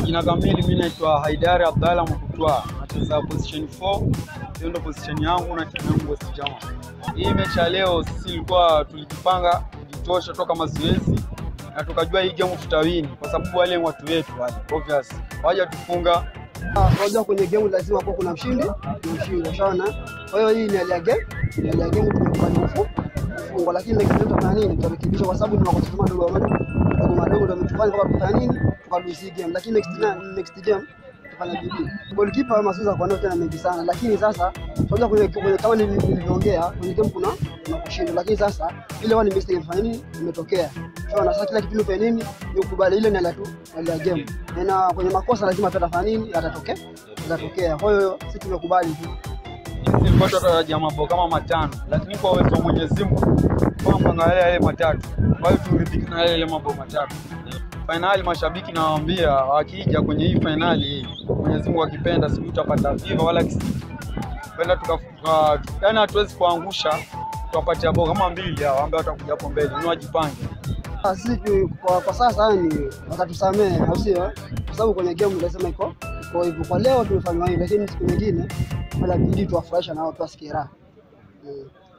Majina kamili mimi naitwa Haidari Abdalla Mkutwa. Nacheza position 4. Hiyo ndio position yangu na timu yangu West Jama. Hii mechi ya leo sisi ilikuwa tulijipanga kujitosha toka mazoezi na tukajua hii game tutawini kwa sababu wale watu wetu wale obvious waje tufunga. Unajua kwenye game lazima kwa kuna mshindi, unaona. Kwa hiyo hii ni hali ya game, tumefanya kufungwa, lakini next time tutafanya nini? Tutarekebisha kwa sababu ni makosa madogo ndio mtufanye kwa kufanya nini? Tukalose game, lakini next game tutafanya bidii. Goalkeeper Masuza kwa ndio tena mengi sana, lakini sasa unajua kwenye kama nilivyoongea kwenye game kuna kushinda, lakini sasa ile wani mistake imefanya nini? Imetokea. Unaona, sasa kila kitu fanya nini? Ni ukubali ile ni la game. Na kwenye makosa lazima tutafanya nini? Yatatokea. Kwa hiyo sisi tumekubali tu. Sisi kwa tutarajia mambo kama matano, lakini kwa uwezo wa Mwenyezi Mungu kwamba angalia yale matatu. Kwa hiyo turidhike na yale mambo matatu. Finali mashabiki nawaambia wakija kwenye hii finali hii, Mwenyezi Mungu akipenda siku tutapata viva wala kisiki. Kwenda tukafuka, yani hatuwezi kuangusha, tuwapatia bao kama 2 hao ambao watakuja hapo mbele. Ni wajipange. Sisi kwa sasa ni watatusamee au sio? Kwa sababu kwenye game lazima iko hivyo. Kwa leo tumefanywa hivi, lakini siku nyingine wala bidii tuwafurahisha na watu wasikie raha.